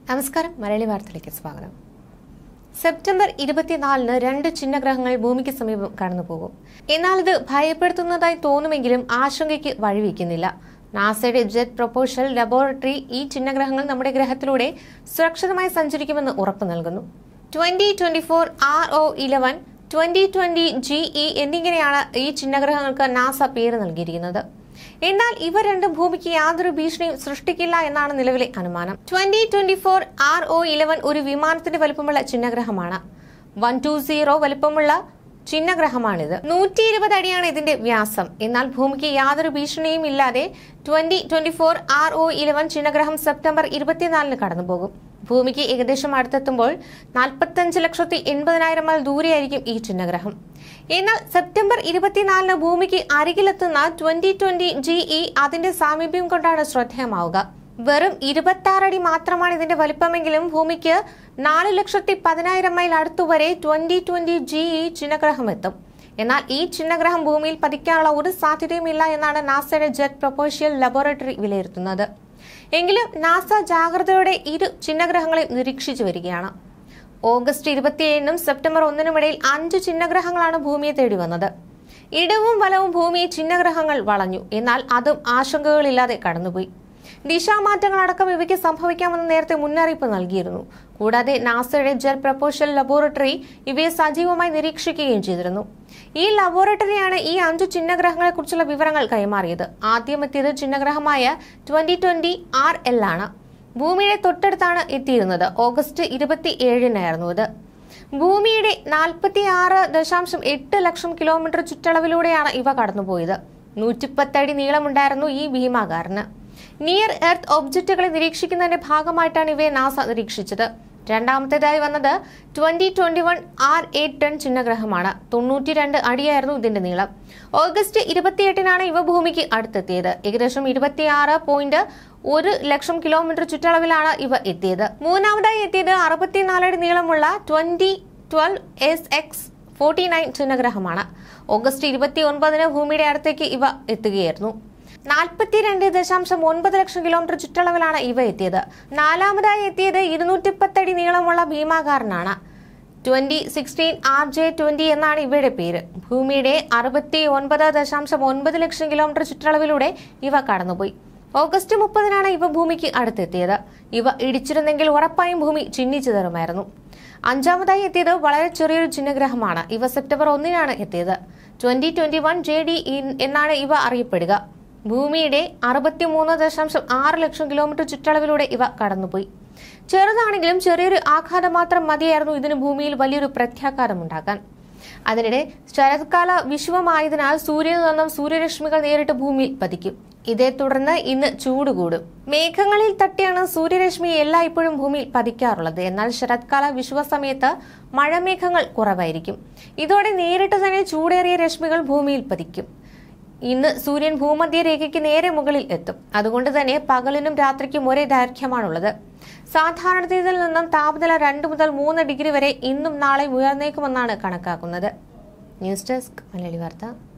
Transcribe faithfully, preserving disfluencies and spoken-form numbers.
നമസ്കാരം, മലയാളി വാർത്തയിലേക്ക് സ്വാഗതം. സെപ്റ്റംബർ ഇരുപത്തിനാലിന് രണ്ട് ചിഹ്നഗ്രഹങ്ങൾ ഭൂമിക്ക് സമീപം കടന്നുപോകും. എന്നാൽ ഇത് ഭയപ്പെടുത്തുന്നതായി തോന്നുമെങ്കിലും ആശങ്കയ്ക്ക് വഴിവെക്കുന്നില്ല. നാസയുടെ ജെറ്റ് പ്രൊപ്പൽഷൻ ലബോറട്ടറി ഈ ചിഹ്നഗ്രഹങ്ങൾ നമ്മുടെ ഗ്രഹത്തിലൂടെ സുരക്ഷിതമായി സഞ്ചരിക്കുമെന്ന് ഉറപ്പു നൽകുന്നു. Twenty twenty four R O eleven twenty twenty G E എന്നിങ്ങനെയാണ് ഈ ചിഹ്നഗ്രഹങ്ങൾക്ക് നാസ പേര് നൽകിയിരിക്കുന്നത്. എന്നാൽ ഇവ രണ്ടും ഭൂമിക്ക് യാതൊരു ഭീഷണിയും സൃഷ്ടിക്കില്ല എന്നാണ് നിലവിലെ അനുമാനം. Twenty twenty four R O eleven ഒരു വിമാനത്തിന്റെ വലുപ്പമുള്ള ചിഹ്നഗ്രഹമാണ്. വൺ ടു സീറോ വലുപ്പമുള്ള ചിഹ്നഗ്രഹമാണിത്. നൂറ്റി ഇരുപത് അടിയാണ് ഇതിന്റെ വ്യാസം. എന്നാൽ ഭൂമിക്ക് യാതൊരു ഭീഷണിയും ഇല്ലാതെ twenty twenty four R O eleven ചിഹ്നഗ്രഹം സെപ്റ്റംബർ ഇരുപത്തിനാലിന് കടന്നുപോകും. ഭൂമിക്ക് ഏകദേശം അടുത്തെത്തുമ്പോൾ നാൽപ്പത്തഞ്ച് ലക്ഷത്തി എൺപതിനായിരം മൈൽ ദൂരെയായിരിക്കും ഈ ചിഹ്നഗ്രഹം. എന്നാൽ സെപ്റ്റംബർ ഇരുപത്തിനാലിന് ഭൂമിക്ക് അരികിലെത്തുന്ന ട്വന്റി ട്വന്റി ജി ഇ അതിന്റെ സാമീപ്യം കൊണ്ടാണ് ശ്രദ്ധേയമാവുക. വെറും ഇരുപത്തി ആറ് അടി മാത്രമാണ് ഇതിന്റെ വലിപ്പമെങ്കിലും ഭൂമിക്ക് നാല് ലക്ഷത്തി പതിനായിരം മൈൽ അടുത്തുവരെ ട്വന്റി ട്വന്റി ജി ഇ ചിഹ്നഗ്രഹം എത്തും. എന്നാൽ ഈ ചിഹ്നഗ്രഹം ഭൂമിയിൽ പതിക്കാനുള്ള ഒരു സാധ്യതയുമില്ല എന്നാണ് നാസയുടെ ജെറ്റ് പ്രൊപ്പൽഷൻ ലബോറട്ടറി വിലയിരുത്തുന്നത്. എങ്കിലും നാസ ജാഗ്രതയോടെ ഇരു ചിഹ്നഗ്രഹങ്ങളെ നിരീക്ഷിച്ചു വരികയാണ്. ഓഗസ്റ്റ് ഇരുപത്തിയേഴിനും സെപ്റ്റംബർ ഒന്നിനുമിടയിൽ അഞ്ച് ചിഹ്നഗ്രഹങ്ങളാണ് ഭൂമിയെ തേടി വന്നത്. ഇടവും വലവും ഭൂമിയെ ചിഹ്നഗ്രഹങ്ങൾ വളഞ്ഞു. എന്നാൽ അതും ആശങ്കകളില്ലാതെ കടന്നുപോയി. ദിശാമാറ്റങ്ങളടക്കം ഇവയ്ക്ക് സംഭവിക്കാമെന്ന് നേരത്തെ മുന്നറിയിപ്പ് നൽകിയിരുന്നു. കൂടാതെ നാസയുടെ ജെറ്റ് പ്രൊപ്പൽഷൻ ലബോറട്ടറി ഇവയെ സജീവമായി നിരീക്ഷിക്കുകയും ചെയ്തിരുന്നു. ഈ ലബോറട്ടറിയാണ് ഈ അഞ്ചു ചിഹ്നഗ്രഹങ്ങളെ കുറിച്ചുള്ള വിവരങ്ങൾ കൈമാറിയത്. ആദ്യം എത്തിയത് ചിഹ്നഗ്രഹമായ ട്വന്റി ട്വന്റി ആർ എൽ ആണ്. ഭൂമിയുടെ തൊട്ടടുത്താണ് എത്തിയിരുന്നത്. ഓഗസ്റ്റ് ഇരുപത്തി ഏഴിനായിരുന്നു ഇത്. ഭൂമിയുടെ നാൽപ്പത്തി ആറ് ദശാംശം എട്ട് ലക്ഷം കിലോമീറ്റർ ചുറ്റളവിലൂടെയാണ് ഇവ കടന്നുപോയത്. നൂറ്റിപ്പത്തടി നീളമുണ്ടായിരുന്നു ഈ ഭീമാകാരന്. നിയർ എർത്ത് ഒബ്ജക്റ്റുകളെ നിരീക്ഷിക്കുന്നതിന്റെ ഭാഗമായിട്ടാണ് ഇവയെ നാസ നിരീക്ഷിച്ചത്. രണ്ടാമത്തേതായി വന്നത് twenty twenty one R eight ten ചിഹ്നഗ്രഹമാണ്. തൊണ്ണൂറ്റി രണ്ട് അടിയായിരുന്നു ഇതിന്റെ നീളം. ഓഗസ്റ്റ് ഇരുപത്തിയെട്ടിനാണ് ഇവ ഭൂമിക്ക് അടുത്തെത്തിയത്. ഏകദേശം ഇരുപത്തിയാറ് പോയിന്റ് ഒരു ലക്ഷം കിലോമീറ്റർ ചുറ്റളവിലാണ് ഇവ എത്തിയത്. മൂന്നാമതായി എത്തിയത് അറുപത്തിനാലടി നീളമുള്ള twenty twelve S X forty nine ചിഹ്നഗ്രഹമാണ്. ഓഗസ്റ്റ് ഇരുപത്തി ഒൻപതിന് ഭൂമിയുടെ അടുത്തേക്ക് ഇവ എത്തുകയായിരുന്നു. നാൽപ്പത്തിരണ്ട് ദശാംശം ഒൻപത് ലക്ഷം കിലോമീറ്റർ ചുറ്റളവിലാണ് ഇവ എത്തിയത്. നാലാമതായി എത്തിയത് ഇരുന്നൂറ്റി പത്തടി നീളമുള്ള ഭീമാകാരനാണ്. Twenty sixteen R J twenty എന്നാണ് ഇവയുടെ പേര്. ഭൂമിയുടെ അറുപത്തി ഒൻപത് ദശാംശം ഒൻപത് ലക്ഷം കിലോമീറ്റർ ചുറ്റളവിലൂടെ ഇവ കടന്നുപോയി. ഓഗസ്റ്റ് മുപ്പതിനാണ് ഇവ ഭൂമിക്ക് അടുത്തെത്തിയത്. ഇവ ഇടിച്ചിരുന്നെങ്കിൽ ഉറപ്പായും ഭൂമി ചിഹ്നിച്ചു തരുമായിരുന്നു. അഞ്ചാമതായി എത്തിയത് വളരെ ചെറിയൊരു ചിഹ്നഗ്രഹമാണ്. ഇവ സെപ്റ്റംബർ ഒന്നിനാണ് എത്തിയത്. Twenty twenty one J D എന്നാണ് ഇവ അറിയപ്പെടുക. ഭൂമിയുടെ അറുപത്തിമൂന്ന് ദശാംശം ആറ് ലക്ഷം കിലോമീറ്റർ ചുറ്റളവിലൂടെ ഇവ കടന്നുപോയി. ചെറുതാണെങ്കിലും ചെറിയൊരു ആഘാതം മാത്രം മതിയായിരുന്നു ഇതിന് ഭൂമിയിൽ വലിയൊരു പ്രത്യാഘാതം ഉണ്ടാക്കാൻ. അതിനിടെ ശരത്കാല വിഷുവമായതിനാൽ സൂര്യനിൽ നിന്നും സൂര്യരശ്മികൾ നേരിട്ട് ഭൂമിയിൽ പതിക്കും. ഇതേ തുടർന്ന് ഇന്ന് ചൂട് കൂടും. മേഘങ്ങളിൽ തട്ടിയാണ് സൂര്യരശ്മി എല്ലായ്പ്പോഴും ഭൂമിയിൽ പതിക്കാറുള്ളത്. എന്നാൽ ശരത്കാല വിഷുവ സമയത്ത് മഴമേഘങ്ങൾ കുറവായിരിക്കും. ഇതോടെ നേരിട്ട് തന്നെ ചൂടേറിയ രശ്മികൾ ഭൂമിയിൽ പതിക്കും. ഇന്ന് സൂര്യൻ ഭൂമധ്യരേഖയ്ക്ക് നേരെ മുകളിൽ എത്തും. അതുകൊണ്ട് തന്നെ പകലിനും രാത്രിക്കും ഒരേ ദൈർഘ്യമാണുള്ളത്. സാധാരണത്തിൽ നിന്നും താപനില രണ്ട് മുതൽ മൂന്ന് ഡിഗ്രി വരെ ഇന്നും നാളെയും ഉയർന്നേക്കുമെന്നാണ് കണക്കാക്കുന്നത്. ന്യൂസ് ഡെസ്ക് മലയാളി വാർത്ത.